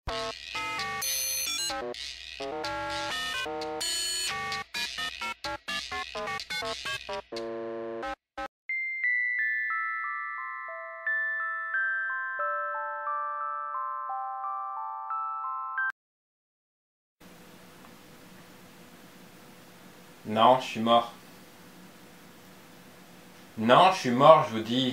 Non, je suis mort. Non, je suis mort, je vous dis.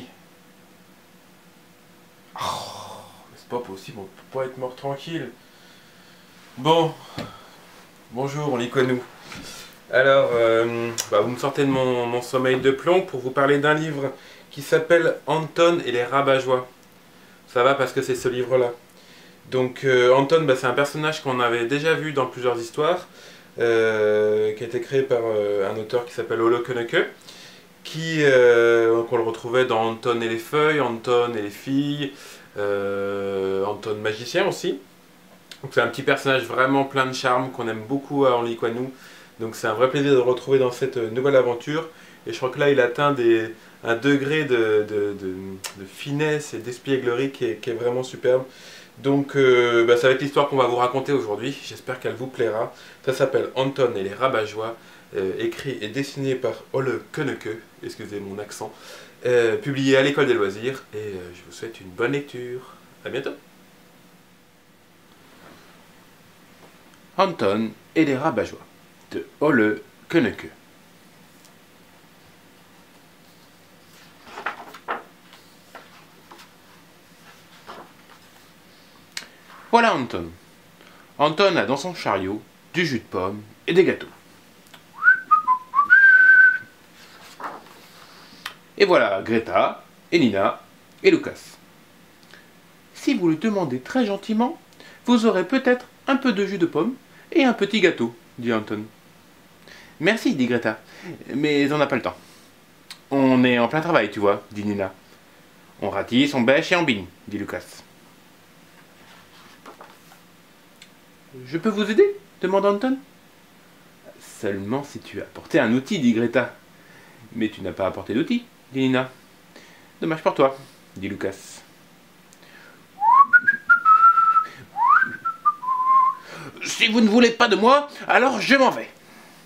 Oh, mais c'est pas possible, on peut pas être mort tranquille. Bon, bonjour, on lit quoi nous? Alors, vous me sortez de mon sommeil de plomb pour vous parler d'un livre qui s'appelle Anton et les rabat-joie. Ça va parce que c'est ce livre-là. Donc, Anton, c'est un personnage qu'on avait déjà vu dans plusieurs histoires, qui a été créé par un auteur qui s'appelle Ole Köneke, qu'on le retrouvait dans Anton et les feuilles, Anton et les filles, Anton magicien aussi. Donc c'est un petit personnage vraiment plein de charme qu'on aime beaucoup à Only Quoi Nous. Donc c'est un vrai plaisir de le retrouver dans cette nouvelle aventure. Et je crois que là il atteint un degré de finesse et d'espièglerie qui est vraiment superbe. Donc ça va être l'histoire qu'on va vous raconter aujourd'hui. J'espère qu'elle vous plaira. Ça s'appelle Anton et les rabat-joie. Écrit et dessiné par Ole Köneke, excusez mon accent, publié à l'école des loisirs, et je vous souhaite une bonne lecture. A bientôt. Anton et les rabat-joie de Ole Köneke. Voilà Anton. Anton a dans son chariot du jus de pomme et des gâteaux. Et voilà Greta, et Nina, et Lucas. Si vous le demandez très gentiment, vous aurez peut-être un peu de jus de pomme et un petit gâteau, dit Anton. Merci, dit Greta, mais on n'a pas le temps. On est en plein travail, tu vois, dit Nina. On ratisse, on bêche et on bigne, dit Lucas. Je peux vous aider demanda Anton. Seulement si tu as apporté un outil, dit Greta. Mais tu n'as pas apporté d'outil, dit Nina. Dommage pour toi, dit Lucas. Si vous ne voulez pas de moi, alors je m'en vais.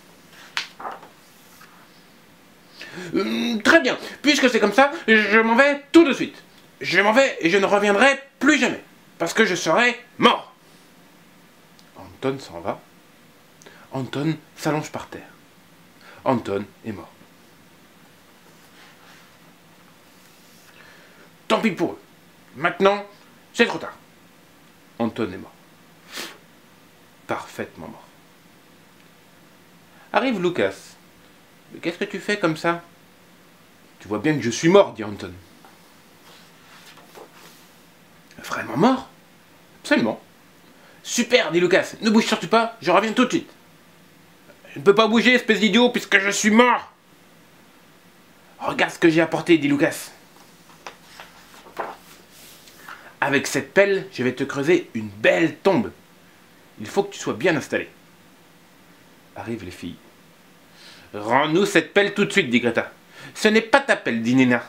Très bien, puisque c'est comme ça, je m'en vais tout de suite. Je m'en vais et je ne reviendrai plus jamais, parce que je serai mort. Anton s'en va. Anton s'allonge par terre. Anton est mort. Tant pis pour eux. Maintenant, c'est trop tard. Anton est mort. Parfaitement mort. Arrive Lucas. Mais qu'est-ce que tu fais comme ça? Tu vois bien que je suis mort, dit Anton. Vraiment mort? Absolument. Super, dit Lucas. Ne bouge surtout pas, je reviens tout de suite. Je ne peux pas bouger, espèce d'idiot, puisque je suis mort. Regarde ce que j'ai apporté, dit Lucas. Avec cette pelle, je vais te creuser une belle tombe. Il faut que tu sois bien installé. Arrivent les filles. Rends-nous cette pelle tout de suite, dit Greta. Ce n'est pas ta pelle, dit Nina.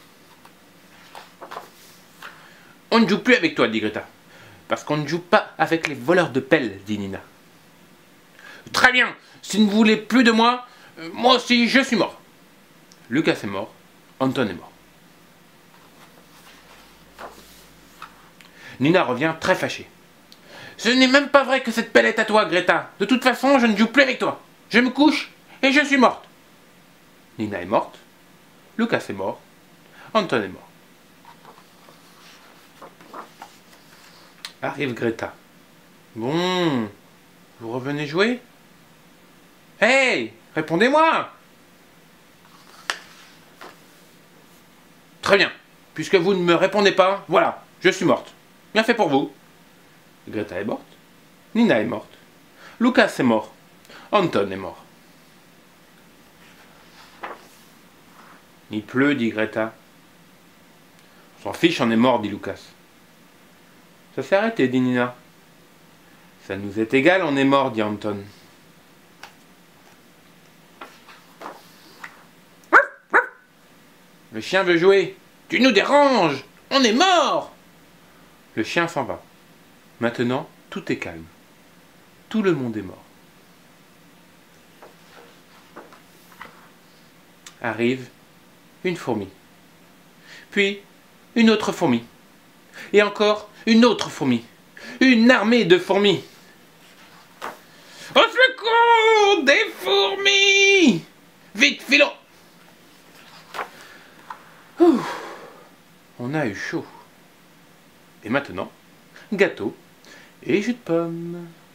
On ne joue plus avec toi, dit Greta. Parce qu'on ne joue pas avec les voleurs de pelles, dit Nina. Très bien, si vous ne voulez plus de moi, moi aussi je suis mort. Lucas est mort, Anton est mort. Nina revient très fâchée. Ce n'est même pas vrai que cette pelle est à toi, Greta. De toute façon, je ne joue plus avec toi. Je me couche et je suis morte. Nina est morte, Lucas est mort, Anton est mort. Arrive Greta. Bon, vous revenez jouer? Hey, répondez-moi! Très bien, puisque vous ne me répondez pas, voilà, je suis morte. Bien fait pour vous. Greta est morte, Nina est morte, Lucas est mort, Anton est mort. Il pleut, dit Greta. On s'en fiche, on est mort, dit Lucas. Ça s'est arrêté, dit Nina. Ça nous est égal, on est mort, dit Anton. Le chien veut jouer. Tu nous déranges. On est mort. Le chien s'en va. Maintenant, tout est calme. Tout le monde est mort. Arrive une fourmi. Puis une autre fourmi. Et encore une autre fourmi. Une armée de fourmis. Au secours, des fourmis! Vite, filons! Ouh, on a eu chaud. Et maintenant, gâteau et jus de pomme.